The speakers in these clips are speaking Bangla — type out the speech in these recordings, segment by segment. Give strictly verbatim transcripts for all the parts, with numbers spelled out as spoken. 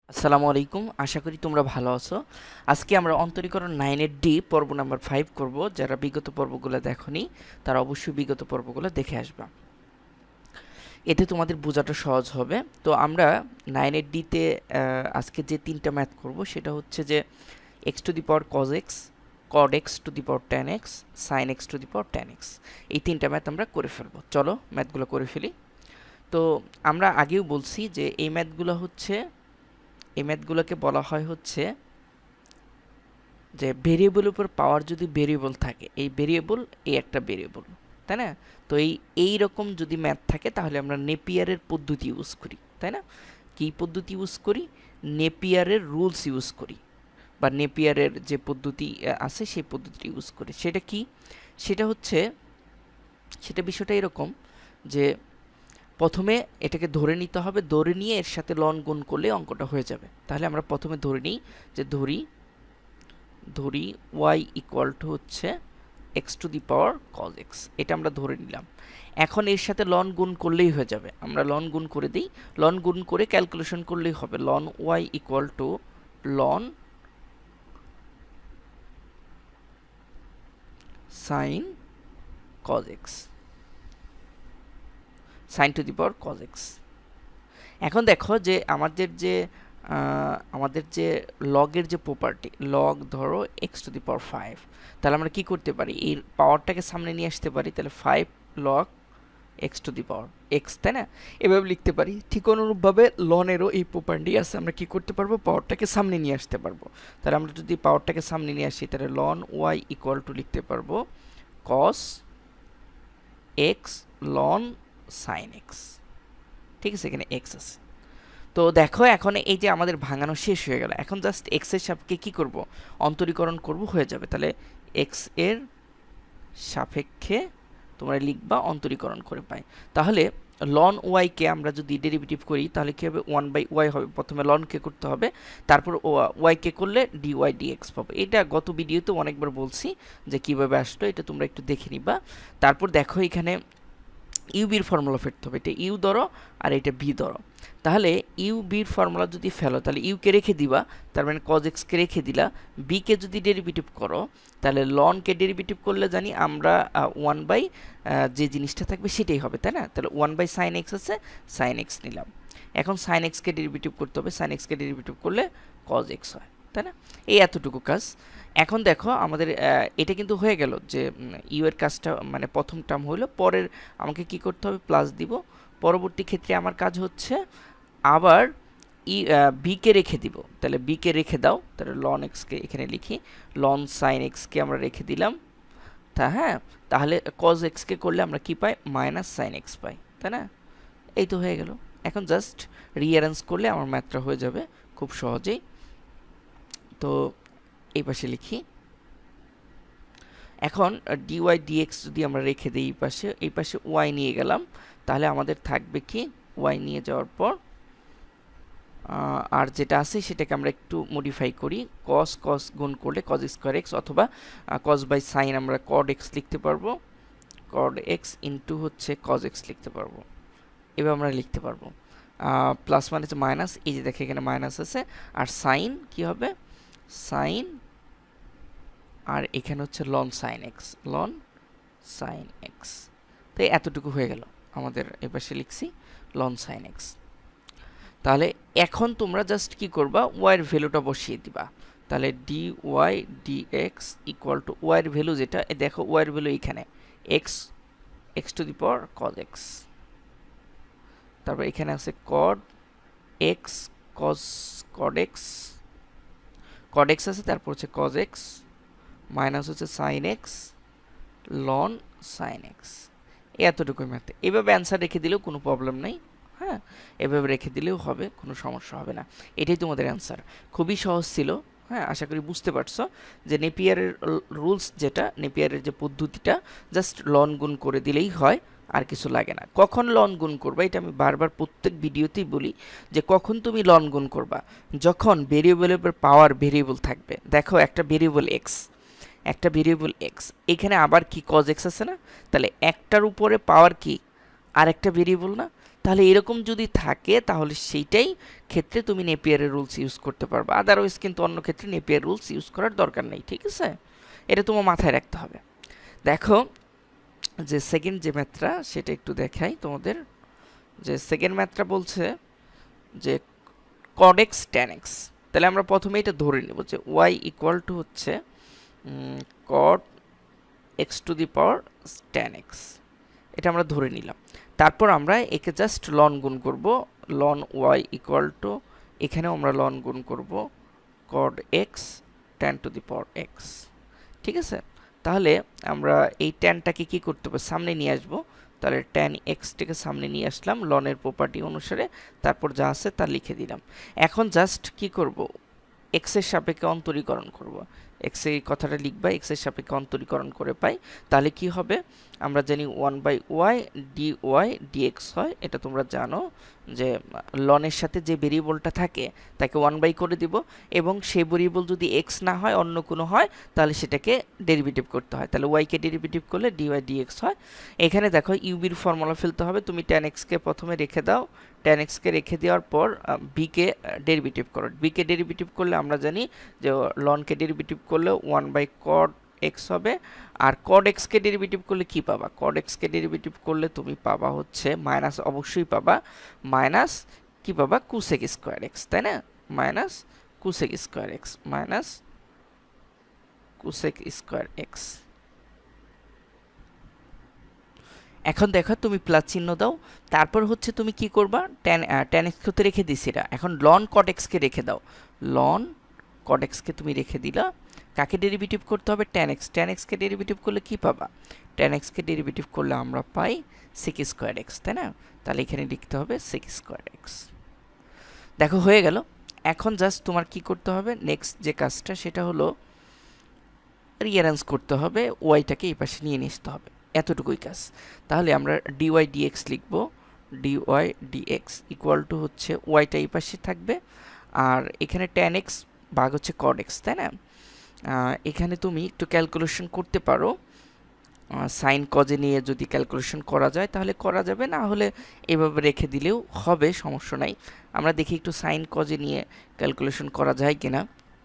আসসালামু আলাইকুম, আশা করি তোমরা ভালো আছো। আজকে আমরা অন্তরীকরণ নাইন এর ডি পর্ব নাম্বার ফাইভ করব। যারা বিগত পর্বগুলো দেখোনি তারা অবশ্যই বিগত পর্বগুলো দেখে আসবা, এতে তোমাদের বোঝাটা সহজ হবে। তো আমরা নাইন এর ডিতে আজকে যে তিনটা ম্যাথ করব সেটা হচ্ছে যে X to the power cos X, cot x to the power tan X, sine x to the power tan X. এই তিনটা ম্যাথ আমরা করে ফেলবো। চলো ম্যাথগুলো করে ফেলি। তো আমরা আগেও বলছি যে এই ম্যাথগুলো হচ্ছে এই ম্যাথগুলোকে বলা হয় হচ্ছে যে ভেরিয়েবলের উপর পাওয়ার যদি ভেরিয়েবল থাকে, এই ভেরিয়েবল এই একটা ভেরিয়েবল, তাই না? তো এই এই রকম যদি ম্যাথ থাকে তাহলে আমরা নেপিয়ারের পদ্ধতি ইউজ করি, তাই না? কি পদ্ধতি ইউজ করি? নেপিয়ারের রুলস ইউজ করি, বা নেপিয়ারের যে পদ্ধতি আছে সেই পদ্ধতিটি ইউজ করি। সেটা কি? সেটা হচ্ছে সেটা বিষয়টা এরকম যে প্রথমে এটাকে ধরে নিতে হবে, ধরে নিয়ে এর সাথে লন গুণ করলে অঙ্কটা হয়ে যাবে। তাহলে আমরা প্রথমে ধরে নিই যে ধরি ধরি y ইকুয়াল টু হচ্ছে X to the power cos X, এটা আমরা ধরে নিলাম। এখন এর সাথে লন গুণ করলেই হয়ে যাবে, আমরা লন গুণ করে দিই। লন গুণ করে ক্যালকুলেশন করলেই হবে। Ln y equal to ln sine cos X, sine to the power cos X. এখন দেখো যে আমাদের যে আমাদের যে লগের যে প্রপার্টি, লগ ধরো X to the power five, তাহলে আমরা কি করতে পারি? এই পাওয়ারটাকে সামনে নিয়ে আসতে পারি, তাহলে five log X to the power X, তাই না? এভাবে লিখতে পারি। ঠিক অনুরূপভাবে লনেরও এই প্রপার্টি আছে, আমরা কি করতে পারবো? পাওয়ারটাকে সামনে নিয়ে আসতে পারবো। তাহলে আমরা যদি পাওয়ারটাকে সামনে নিয়ে আসি তাহলে লন ওয়াই ইকুয়াল টু লিখতে পারবো cos X ln sine x. ঠিক আছে, এখানে এক্স আছে। তো দেখো এখন এই যে আমাদের ভাঙানো শেষ হয়ে গেল, এখন জাস্ট এক্স এর সাপেক্ষে কি করব? অন্তরীকরণ করব, হয়ে যাবে। তাহলে এক্স এর সাপেক্ষে তোমরা লিখবা অন্তরীকরণ করে পাই। তাহলে লন ওয়াই কে আমরা যদি ডেরিভেটিভ করি তাহলে কি হবে? ওয়ান বাই ওয়াই হবে। প্রথমে লন কে করতে হবে, তারপর ওয়াই কে করলে ডি ওয়াই ডি এক্স পাবো। এটা গত ভিডিওতে অনেকবার বলছি যে কিভাবে আসলো, এটা তোমরা একটু দেখে নিবা। তারপর দেখো এখানে ইউ বির ফর্মুলা ফেলতে হবে। এটা ইউ ধরো আর এটা বি ধরো। তাহলে ইউ বির ফর্মুলা যদি ফেলো তাহলে ইউকে রেখে দিবা, তার মানে কজ এক্সকে রেখে দিলা। বিকে যদি ডেরিভেটিভ করো তাহলে লনকে ডেরিভেটিভ করলে জানি আমরা ওয়ান বাই যে জিনিসটা থাকবে সেটাই হবে, তাই না? তাহলে ওয়ান বাই সাইন এক্স আছে, সাইন এক্স নিলাম। এখন সাইন এক্সকে ডেরিভেটিভ করতে হবে, সাইন এক্সকে ডেরিভেটিভ করলে কজ এক্স হয়, তাই না? এই এতটুকু কাজ। এখন দেখো আমাদের এটা কিন্তু হয়ে গেল যে ইউ এর কাজটা, মানে প্রথম টার্ম হলো। পরের আমাকে কি করতে হবে? প্লাস দিব। পরবর্তী ক্ষেত্রে আমার কাজ হচ্ছে আবার ই বিকে রেখে দিব। তাহলে বিকে রেখে দাও, তাহলে লন এক্সকে এখানে লিখি, লন সাইন এক্সকে আমরা রেখে দিলাম। তা হ্যাঁ, তাহলে কজ এক্সকে করলে আমরা কি পাই? মাইনাস সাইন এক্স পাই, তাই না? এই তো হয়ে গেল। এখন জাস্ট রিঅ্যারেঞ্জ করলে আমার ম্যাথটা হয়ে যাবে খুব সহজেই। তো এই পাশে লিখি। এখন ডিওয়াই ডিএক্স যদি আমরা রেখে দিই এই পাশে, এই পাশে ওয়াই নিয়ে গেলাম, তাহলে আমাদের থাকবে কি? ওয়াই নিয়ে যাওয়ার পর আর যেটা আছে সেটাকে আমরা একটু মডিফাই করি। কস কস গুণ করলে কজ স্কোয়ার এক্স, অথবা কজ বাই সাইন আমরা কড এক্স লিখতে পারবো। কড এক্স ইন্টু হচ্ছে কজ এক্স লিখতে পারবো, এবার আমরা লিখতে পারবো। প্লাস মানে হচ্ছে মাইনাস, এই যে দেখে এখানে মাইনাস আছে। আর সাইন কি হবে? সাইন, আর এখানে হচ্ছে ln sine x, ln sine x. তো এতটুকু হয়ে গেল আমাদের। এপাশে লিখছি লন সাইন এক্স। তাহলে এখন তোমরা জাস্ট কি করবা? ওয়াইয়ের ভ্যালুটা বসিয়ে দিবা। তাহলে d y d x equal to ওয়াইয়ের ভ্যালু যেটা, দেখো ওয়াইয়ের ভ্যালু এখানে x, x to the power cos x. তারপর এখানে আছে cot x, cos cot x, cot x আছে, তারপর হচ্ছে কজ এক্স, মাইনাস হচ্ছে sine x, ln sine x. এতটুকুই ম্যাথ। এভাবে অ্যান্সার রেখে দিলেও কোনো প্রবলেম নেই, হ্যাঁ, এভাবে রেখে দিলেও হবে, কোনো সমস্যা হবে না। এটাই তোমাদের অ্যান্সার। খুবই সহজ ছিল, হ্যাঁ, আশা করি বুঝতে পারছো যে নেপিয়ারের রুলস যেটা, নেপিয়ারের যে পদ্ধতিটা, জাস্ট লন গুণ করে দিলেই হয়, আর কিছু লাগে না। কখন লন গুণ করবা? এটা আমি বারবার প্রত্যেক ভিডিওতেই বলি যে কখন তুমি লন গুণ করবা? যখন ভেরিয়েবলের উপর পাওয়ার ভেরিয়েবল থাকবে। দেখো একটা ভেরিয়েবল এক্স, একটা ভেরিয়েবল এক্স, এখানে আবার কি কজ এক্স আছে না? তাহলে একটার উপরে পাওয়ার কি? আর একটা ভেরিয়েবল না? তাহলে এরকম যদি থাকে তাহলে সেইটাই ক্ষেত্রে তুমি নেপিয়ারের রুলস ইউজ করতে পারবে, আদারওয়াইজ কিন্তু অন্য ক্ষেত্রে নেপিয়ার রুলস ইউজ করার দরকার নেই। ঠিক আছে, এটা তোমার মাথায় রাখতে হবে। দেখো যে সেকেন্ড যে ম্যাথটা সেটা একটু দেখাই তোমাদের। যে সেকেন্ড ম্যাথটা বলছে যে কড এক্স ট্যান এক্স। তাহলে আমরা প্রথমে এটা ধরে নেব যে ওয়াই ইকুয়াল টু হচ্ছে cot x to the power tan x, এটা আমরা ধরে নিলাম। তারপর আমরা একে জাস্ট লন গুণ করব, লন ওয়াই ইকুয়াল টু, এখানেও আমরা লন গুণ করব cot x tan to the power x. ঠিক আছে, তাহলে আমরা এই ট্যানটাকে কি করতে হবে, সামনে নিয়ে আসবো। তাহলে ট্যান এক্সটাকে সামনে নিয়ে আসলাম লনের প্রপার্টি অনুসারে, তারপর যা আছে তা লিখে দিলাম। এখন জাস্ট কি করব, এক্সের সাপেক্ষে অন্তরীকরণ করব। এক্স এই কথাটা লিখবা, এক্সের সাপেক্ষে অন্তরীকরণ করে পাই, তাহলে কি হবে, আমরা জানি one by y d y d x হয়। এটা তোমরা জানো যে লনের সাথে যে ভেরিয়েবলটা থাকে তাকে ওয়ান বাই করে দিব, এবং সেই ভেরিয়েবল যদি এক্স না হয় অন্য কোনো হয় তাহলে সেটাকে ডেরিভেটিভ করতে হয়। তাহলে ওয়াইকে ডেরিভেটিভ করলে ডিওয়াই ডিএক্স হয়। এখানে দেখো ইউবির ফর্মুলা ফেলতে হবে, তুমি ট্যান এক্সকে প্রথমে রেখে দাও, ট্যান এক্সকে রেখে দেওয়ার পর বিকে ডেরিভেটিভ করো। বিকে ডেরিভেটিভ করলে আমরা জানি যে লনকে ডেরিভেটিভ করলে ওয়ান বাই কড এক্স হবে, আর কড এক্সকে ডেরিভেটিভ করলে কি পাবা, কড এক্সকে ডেরিভেটিভ করলে তুমি পাবা হচ্ছে মাইনাস, অবশ্যই পাবা মাইনাস কি পাবা, কুসেক স্কোয়ার এক্স, তাই না, minus cosec square x, minus cosec square x. এখন দেখো তুমি প্লাস চিহ্ন দাও, তারপর হচ্ছে তুমি কি করবা, ট্যান ট্যান এক্সকে তো রেখে দিছি না, এখন লন কট এক্সকে রেখে দাও, লন কট এক্সকে তুমি রেখে দিলা। কাকে ডেরিভেটিভ করতে হবে, ট্যান এক্স, ট্যান এক্সকে ডেরিভেটিভ করলে কি পাবা, ট্যান এক্সকে ডেরিভেটিভ করলে আমরা পাই সেক স্কোয়ার এক্স, তাই না, তাহলে এখানে লিখতে হবে সেক স্কোয়ার এক্স। দেখো হয়ে গেল। এখন জাস্ট তোমার কি করতে হবে, নেক্সট যে কাজটা সেটা হলো রিঅ্যারেঞ্জ করতে হবে, ওয়াইটাকে এই পাশে নিয়ে নিতে হবে, এতটুকুই কাজ। তাহলে আমরা ডিওয়াই ডিএক্স লিখব, ডিওয়াই ডিএক্স ইকুয়াল টু হচ্ছে ওয়াইটা এই পাশে থাকবে, আর এখানে ট্যান এক্স ভাগ হচ্ছে কড এক্স, তাই না। এখানে তুমি একটু ক্যালকুলেশন করতে পারো, সাইন কজে নিয়ে যদি ক্যালকুলেশন করা যায় তাহলে করা যাবে, না হলে এভাবে রেখে দিলেও হবে, সমস্যা নাই। আমরা দেখি একটু সাইন কজে নিয়ে ক্যালকুলেশন করা যায় কিনা।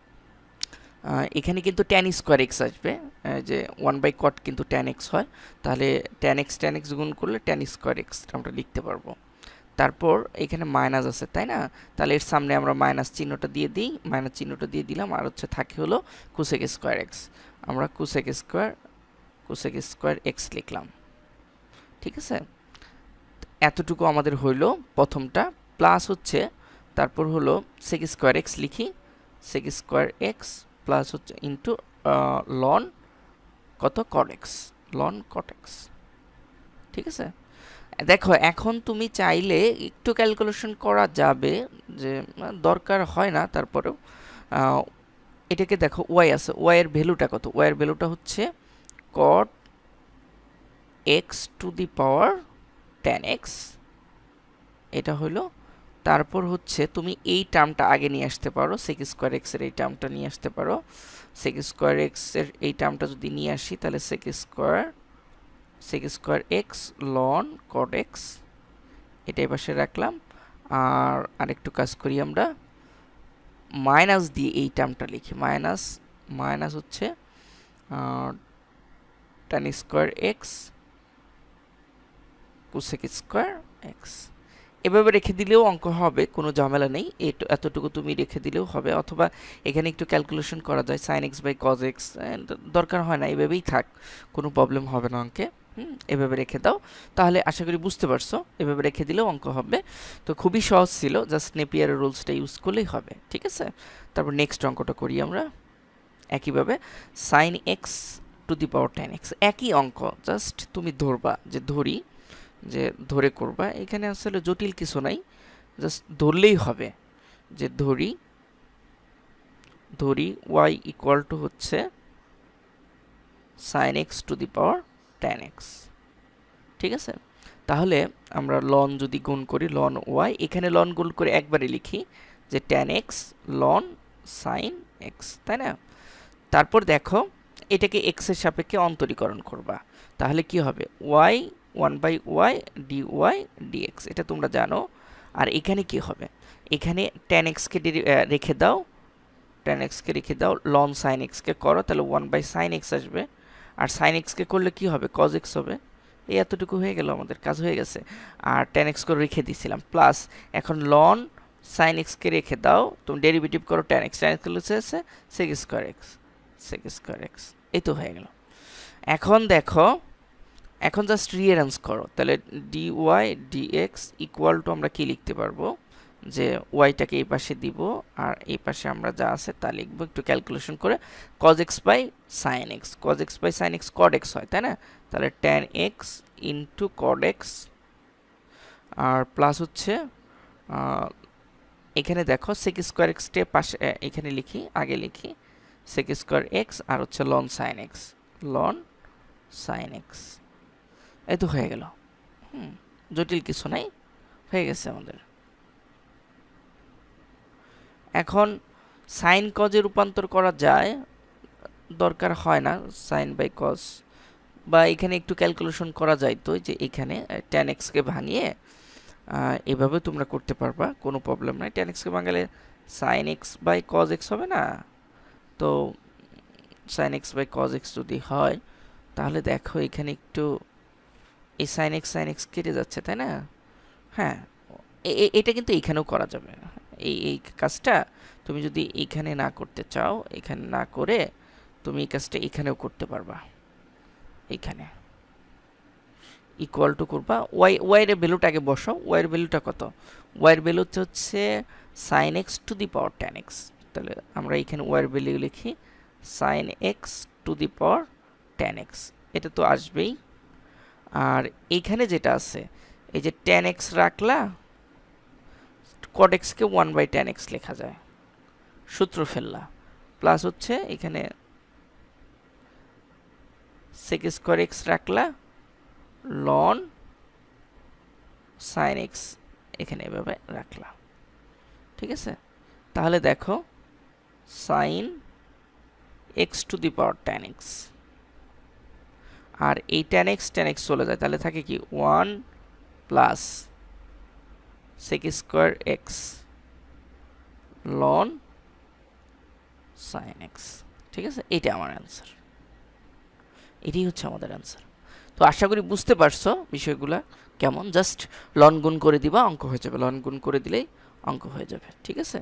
এখানে কিন্তু ট্যান স্কোয়ার এক্স আসবে, যে ওয়ান বাই কট কিন্তু ট্যান এক্স হয়, তাহলে ট্যান এক্স ট্যান এক্স গুণ করলে ট্যান স্কোয়ার এক্স আমরা লিখতে পারবো। তারপর এখানে মাইনাস আছে, তাই না, তাহলে এর সামনে আমরা মাইনাস চিহ্নটা দিয়ে দিই, মাইনাস চিহ্নটা দিয়ে দিলাম, আর হচ্ছে থাকে হলো কুসেক স্কোয়ার এক্স, আমরা cosec square cosec square x লিখলাম। ঠিক আছে, এতটুকু আমাদের হইল প্রথমটা, প্লাস হচ্ছে তারপর হলো সেক স্কোয়ার এক্স লিখি, সেক স্কোয়ার এক্স প্লাস হচ্ছে ইন্টু লন কত cot x, ln cot x. ঠিক আছে, দেখো এখন তুমি চাইলে একটু ক্যালকুলেশন করা যাবে, যে দরকার হয় না, তারপরেও এটাকে দেখো ওয়াই আছে, ওয়াই এর ভ্যালুটা কত, ওয়াই এর ভ্যালুটা হচ্ছে cot x to the power tan x, এটা হলো। তারপর হচ্ছে তুমি এই টার্মটা আগে নিয়ে আসতে পারো, সেক স্কোয়ার এক্স এর এই টার্মটা নিয়ে আসতে পারো, সেক স্কোয়ার এক্স এর এই টার্মটা যদি নিয়ে আসি তাহলে sec square sec square x ln cot x, এটা এই পাশে রাখলাম। আর আরেকটু কাজ করি, আমরা মাইনাস দিয়ে এই টার্মটা লিখি, মাইনাস মাইনাস হচ্ছে tan square x cosec square x, এভাবে রেখে দিলেও অঙ্ক হবে, কোনো ঝামেলা নেই, এতটুকু তুমি রেখে দিলেও হবে, অথবা এখানে একটু ক্যালকুলেশন করা যায়, sine x by cos x, দরকার হয় না, এভাবেই থাক, কোনো প্রবলেম হবে না অঙ্কে। হুম, এভাবে রেখে দাও, তাহলে আশা করি বুঝতে পারছো, এভাবে রেখে দিলেও অঙ্ক হবে। তো খুবই সহজ ছিল, জাস্ট নেপিয়ারের রুলসটা ইউজ করলেই হবে। ঠিক আছে, তারপর নেক্সট অঙ্কটা করি আমরা একইভাবে, sine x to the power tan x, একই অঙ্ক, জাস্ট তুমি ধরবা, যে ধরি যে ধরে করবা, এখানে আসলে জটিল কিছু নাই, জাস্ট ধরলেই হবে, যে ধরি ধরি ওয়াই ইকুয়াল টু হচ্ছে sine x to the power tan x. ঠিক আছে, তাহলে আমরা লন যদি গুণ করি, লন ওয়াই, এখানে লন গুণ করে একবারে লিখি যে tan x ln sine x, তাই না। তারপর দেখো এটাকে এক্স এর সাপেক্ষে অন্তরীকরণ করবা, তাহলে কি হবে, y one by y d y d x, এটা তোমরা জানো। আর এখানে কি হবে, এখানে টেন এক্সকে রেখে দাও, টেন এক্সকে রেখে দাও, লন সাইন এক্সকে করো, তাহলে ওয়ান বাই সাইন এক্স আসবে। আর সাইন এক্সকে করলে কি হবে, কজ এক্স হবে। এই এতটুকু হয়ে গেল, আমাদের কাজ হয়ে গেছে। আর টেন এক্স করে রেখে দিয়েছিলাম, প্লাস এখন লন সাইন এক্সকে রেখে দাও, তুমি ডেরিভেটিভ করো টেন এক্স, টেন এক্স করলে হচ্ছে sec square x, sec square x, এই তো হয়ে গেল। এখন দেখো, এখন জাস্ট রিঅ্যারেঞ্জ করো, তাহলে d y d x equal to আমরা কি লিখতে পারবো, যে ওয়াইটাকে এই পাশে দিব আর এই পাশে আমরা যা আছে তা লিখবো, একটু ক্যালকুলেশন করে। Cos x by sine x, cos x by sine x cot x হয়, তাই না? তাহলে tan x into cot x, আর প্লাস হচ্ছে এখানে দেখো সেক স্কোয়ার এক্সটে পাশে এখানে লিখি, আগে লিখি সেক স্কোয়ার এক্স, আর হচ্ছে ln sine x, ln sine x, এই তো হয়ে গেল। হুম, জটিল কিছু নাই, হয়ে গেছে আমাদের। এখন সাইন কজে রূপান্তর করা যায়, দরকার হয় না সাইন বাই কজ, বা এখানে একটু ক্যালকুলেশন করা যায়, তো যে এখানে টেন এক্সকে ভাঙিয়ে এভাবে তোমরা করতে পারবা, কোনো প্রবলেম নাই। টেন এক্সকে ভাঙালে sine x by cos x হবে না, তো sine x by cos x যদি হয়, তাহলে দেখো এখানে একটু এই সাইন এক্স সাইন এক্স কেটে যাচ্ছে, তাই না? হ্যাঁ, এটা কিন্তু এইখানেও করা যাবে। এই এই কাজটা তুমি যদি এইখানে না করতে চাও, এখানে না করে তুমি এই কাজটা এখানেও করতে পারবা। এইখানে ইকুয়াল টু করবা, ওয়াই ওয়াইয়ের ভ্যালুটাকে বসাও। ওয়াইয়ের ভ্যালুটা কত, ওয়াইয়ের ভ্যালু হচ্ছে sine x to the power tan x, তাহলে আমরা এইখানে ওয়াইয়ের ভ্যালু লিখি sine x to the power tan x, এটা তো আসবেই। আর এইখানে যেটা আছে, এই যে টেন এক্স রাখলা, কড এক্সকে ওয়ান বাই টেন এক্স লেখা যায়, সূত্র ফেললা, প্লাস হচ্ছে এখানে সেক স্কোয়ার এক্স রাখলা, লন সাইন এক্স এখানে এভাবে রাখলা, ঠিক আছে? তাহলে দেখো sine x to the power tan x, আর এই টেন এক্স টেন এক্স চলে যায়, তাহলে থাকে কি one plus sec square x ln sine x, ঠিক আছে? এইটা আমার অ্যান্সার, এটাই হচ্ছে আমাদের অ্যান্সার। তো আশা করি বুঝতে পারছো বিষয়গুলা কেমন, জাস্ট লন গুণ করে দিবা, অঙ্ক হয়ে যাবে, লন গুণ করে দিলেই অঙ্ক হয়ে যাবে, ঠিক আছে?